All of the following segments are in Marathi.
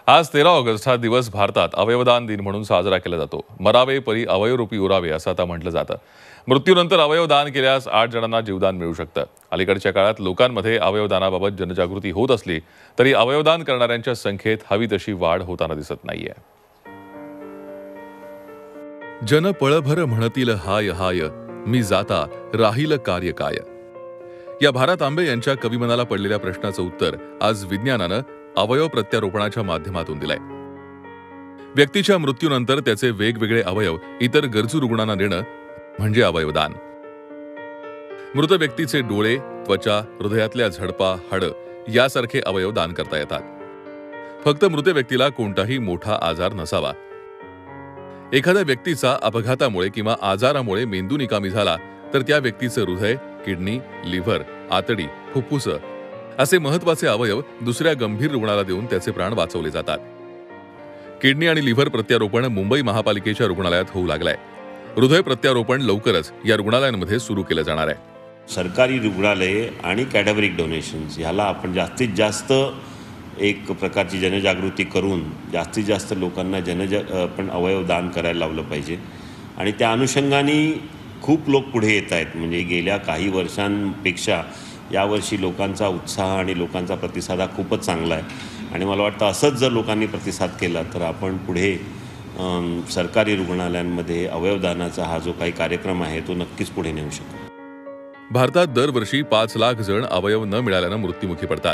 आज 13 ऑगस्ट हा दिवस भारतात अवयवदान दिन म्हणून साजरा केला जातो। मरावे परी अवयवरूपी उरावे असं आता म्हटलं जातं। मृत्यूनंतर अवयवदान केल्यास 8 जणांना जीवदान मिळू शकतं। अलीकडच्या काळात लोकांमध्ये अवयवदानाबाबत जनजागृती होत असली तरी अवयवदान करणाऱ्यांच्या संख्येत हवी तशी वाढ होताना दिसत नाहीये। जन पळभर म्हणतील हाय हाय, मी जाता राहील कार्य काय। या भारत आंबे यांच्या कविमनाला पडलेल्या प्रश्नाचं उत्तर आज विज्ञानानं अवयव प्रत्यारोपणाच्या माध्यमातून दिलंय। व्यक्तीच्या मृत्यूनंतर त्याचे वेगवेगळे अवयव इतर गरजू रुग्णांना देणं म्हणजे अवयवदान। मृत व्यक्तीचे डोळे, त्वचा, हृदयातल्या झडपा, हाडं यासारखे अवयव दान करता येतात। फक्त मृत व्यक्तीला कोणताही मोठा आजार नसावा। एखाद्या व्यक्तीचा अपघातामुळे किंवा आजारामुळे मेंदू निकामी झाला तर त्या व्यक्तीचं हृदय, किडनी, लिव्हर, आतडी, फुफ्फुस असे महत्त्वाचे अवयव दुसऱ्या गंभीर रुग्णाला देऊन त्याचे प्राण वाचवले जातात। किडनी आणि लिव्हर प्रत्यारोपण मुंबई महापालिकेच्या रुग्णालयात होऊ लागलंय। हृदय प्रत्यारोपण लवकरच या रुग्णालयांमध्ये सुरू केलं जाणार आहे। सरकारी रुग्णालये आणि कॅडॅव्हरिक डोनेशन्स ह्याला आपण जास्तीत जास्त एक प्रकारची जनजागृती करून जास्तीत जास्त लोकांना आपण अवयव दान करायला लावलं पाहिजे। आणि त्या अनुषंगाने खूप लोक पुढे येत आहेत। म्हणजे गेल्या काही वर्षांपेक्षा यावर्षी लोकांचा उत्साह आणि लोकांचा प्रतिसाद हा खूपच चांगला आहे। आणि मला वाटतं असंच जर लोकांनी प्रतिसाद केला तर आपण पुढे सरकारी रुग्णालयांमध्ये अवयवदानाचा हा जो काही कार्यक्रम आहे तो नक्कीच पुढे नेऊ शकतो। भारतात दरवर्षी 5 लाख जण अवयव न मिळाल्यानं मृत्युमुखी पडतात।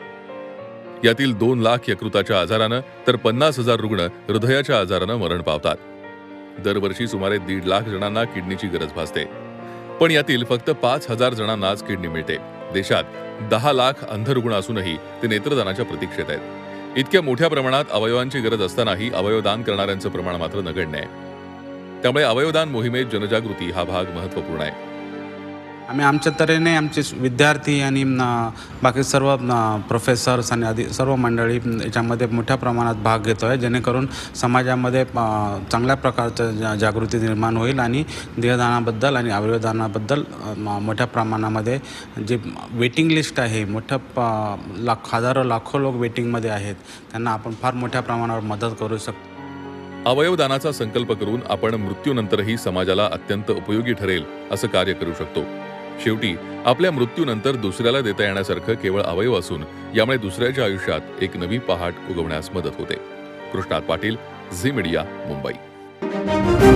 यातील 2 लाख यकृताच्या आजारानं तर 50,000 रुग्ण हृदयाच्या आजारानं मरण पावतात। दरवर्षी सुमारे 1.5 लाख जणांना किडनीची गरज भासते, पण यातील फक्त 5,000 जणांनाच किडनी मिळते। देशात 10 लाख अंध रुग्ण असूनही ते नेत्रदानाच्या प्रतीक्षेत आहेत। इतक्या मोठ्या प्रमाणात अवयवांची गरज असतानाही अवयवदान करणाऱ्यांचं प्रमाण मात्र नगण्य आहे। त्यामुळे अवयवदान मोहिमेत जनजागृती हा भाग महत्त्वपूर्ण आहे। आम्ही आमच्या तऱ्हेने आमचे विद्यार्थी आणि बाकी सर्व प्रोफेसर्स आणि सर्व मंडळी याच्यामध्ये मोठ्या प्रमाणात भाग घेतो आहे, जेणेकरून समाजामध्ये चांगल्या प्रकारचं जागृती निर्माण होईल आणि देहदानाबद्दल आणि अवयवदानाबद्दल मोठ्या प्रमाणामध्ये जे वेटिंग लिस्ट आहे, हजारो लाखो लोक वेटिंगमध्ये आहेत, त्यांना आपण फार मोठ्या प्रमाणावर मदत करू शकतो। अवयवदानाचा संकल्प करून आपण मृत्यूनंतरही समाजाला अत्यंत उपयोगी ठरेल असं कार्य करू शकतो। शेवटी आपल्या मृत्यूनंतर दुसऱ्याला देता येण्यासारखं केवळ अवयव असून यामुळे दुसऱ्याच्या आयुष्यात एक नवी पहाट उगवण्यास मदत होते। कृष्णात पाटील, झी मीडिया, मुंबई।